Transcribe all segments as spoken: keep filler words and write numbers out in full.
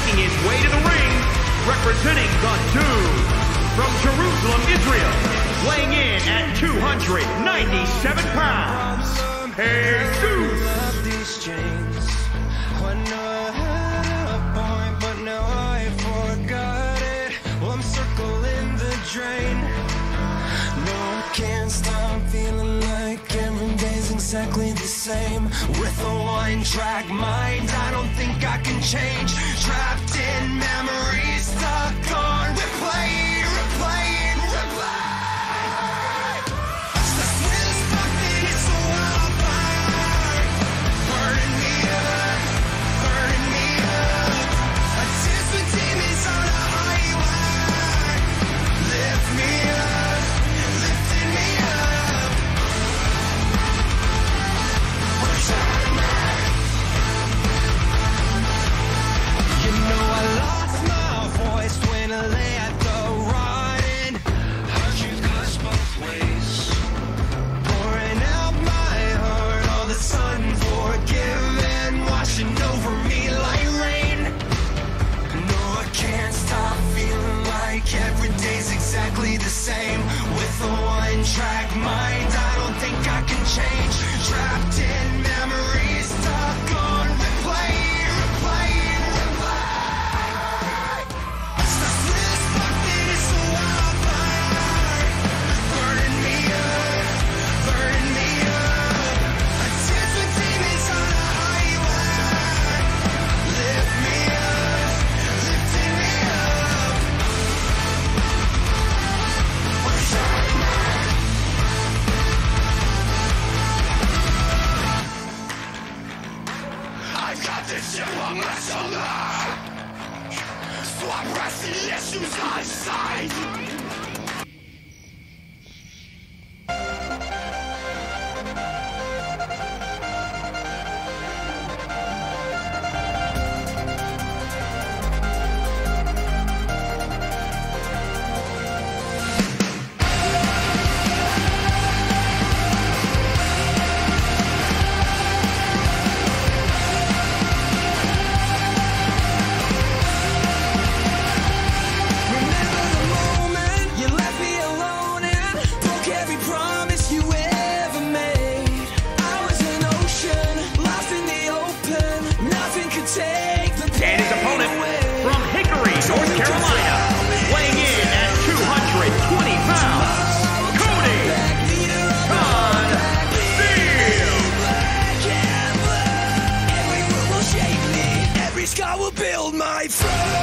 making his way to the ring, representing the Dude, from Jerusalem, Israel, weighing in at two hundred ninety-seven pounds, Jesus. Can't stop feeling like every day's exactly the same. With a one-track mind, I don't think I can change. Trapped in memories, stuck on replay, replay, replay. Stuck with something, it's a wildfire, burning me up, burning me up. I dance with demons on a highway, lift me up. Every day's exactly the same. With a one-track mind, I don't think I can change. Trapped in memories, stuck on replay, replay, replay. Stuck with something, it's a wildfire, burning me up, burning me up. I dance with demons on a highway, lift me up, lifting me up. I've got this chip on my shoulder, so I press the issues aside. I will build my throne.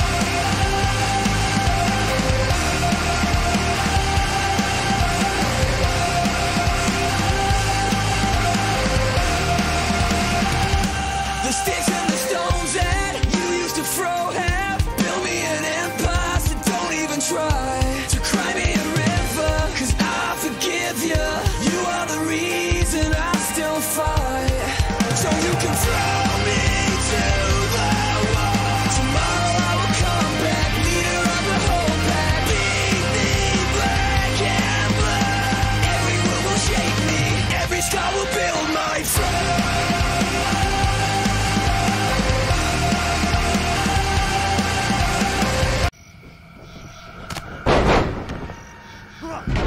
The sticks and the stones that you used to throw have built me an empire, so don't even try to cry me a river, cause I forgive you. You are the reason I still fight. So you can throw me to the wall. Tomorrow I will come back, leader of the whole pack. Beat me black and black. Every move will shape me, every scar will build my throne.